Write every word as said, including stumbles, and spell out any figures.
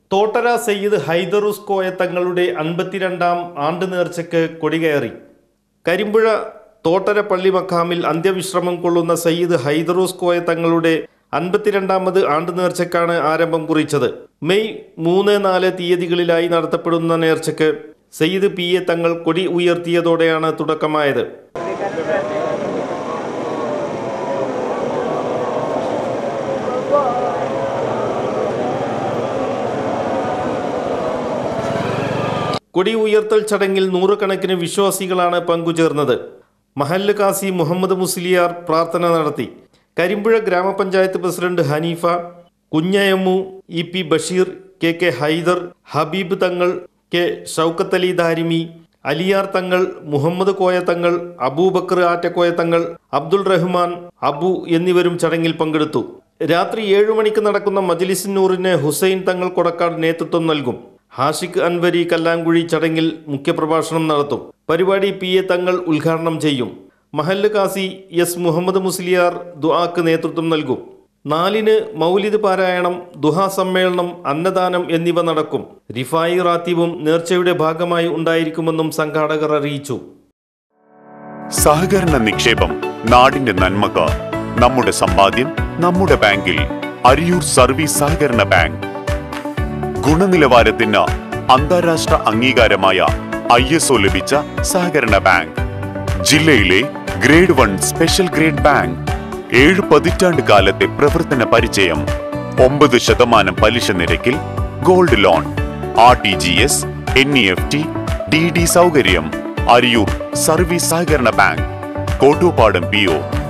തോട്ടര സയ്യിദ് ഹൈദറുസ് കോയ തങ്ങളുടെ അൻപത്തിരണ്ടാം ആണ്ട് നേർച്ചയ്ക്ക് കൊടികയറി. കരിമ്പുഴ തോട്ടര പള്ളി മഖാമിൽ അന്ത്യവിശ്രമം കൊള്ളുന്ന സയ്യിദ് ഹൈദറുസ് കോയ തങ്ങളുടെ അൻപത്തിരണ്ടാമത് ആണ്ട് നേർച്ചയ്ക്കാണ് ആരംഭം കുറിച്ചത്. മെയ് മൂന്ന് നാല് തീയതികളിലായി നടത്തപ്പെടുന്ന നേർച്ചയ്ക്ക് സയ്യിദ് പി എ തങ്ങൾ കൊടി ഉയർത്തിയതോടെയാണ് തുടക്കമായത്. കൊടി ഉയർത്തൽ ചടങ്ങിൽ നൂറുകണക്കിന് വിശ്വാസികളാണ് പങ്കുചേർന്നത്. മഹല്ല് കാസി മുഹമ്മദ് മുസ്ലിയാർ പ്രാർത്ഥന നടത്തി. Karimpuzha grama panchayat president Haneefa, Kunhayammu, E P Basheer, K K Haidar, Habeeb Thangal, K Shoukath Ali Darimi, Aliyar Thangal, Muhammad Koya Thangal, Abubakar Attakoya തങ്ങൾ, അബ്ദുൾ റഹ്മാൻ, അബു എന്നിവരും ചടങ്ങിൽ പങ്കെടുത്തു. രാത്രി ഏഴു മണിക്ക് നടക്കുന്ന മജ്ലിസ് നൂറിന് ഹുസൈൻ തങ്ങൾ കൊടക്കാട് നേതൃത്വം നൽകും. ഹാഷിഖ് അൻവരി കല്ലാങ്കുഴി ചടങ്ങിൽ മുഖ്യപ്രഭാഷണം നടത്തും. പരിപാടി പി എ തങ്ങൾ ഉദ്ഘാടനം ചെയ്യും. മഹല്ല് കാസി എസ് മുഹമ്മദ് മുസ്ലിയാർ ദുആക്ക് നേതൃത്വം നൽകും. നാലിന് മൗലിദ് പാരായണം, ദുഹാ സമ്മേളനം, അന്നദാനം എന്നിവ നടക്കും. റിഫായി റാത്തീബും നേർച്ചയുടെ ഭാഗമായി ഉണ്ടായിരിക്കുമെന്നും സംഘാടകർ അറിയിച്ചു. സഹകരണ നിക്ഷേപം നാടിന്റെ നന്മക്ക്. നമ്മുടെ സമ്പാദ്യം നമ്മുടെ ബാങ്കിൽ. അരിയൂർ സർവീസ് സഹകരണ ബാങ്ക്. ഗുണനിലവാരത്തിന് അന്താരാഷ്ട്ര അംഗീകാരമായ ഐ എസ് ഒ ലഭിച്ച സഹകരണ ബാങ്ക്. ജില്ലയിലെ grade one special grade bank. ഏഴ് പതിറ്റാണ്ട് കാലത്തെ പ്രവർത്തന പരിചയം. ഒമ്പത് ശതമാനം പലിശ നിരക്കിൽ gold loan, R T G S, N E F T, D D സൗകര്യം. അരിയൂർ സർവീസ് സഹകരണ ബാങ്ക്, കോട്ടൂപ്പാടം പി ഒ.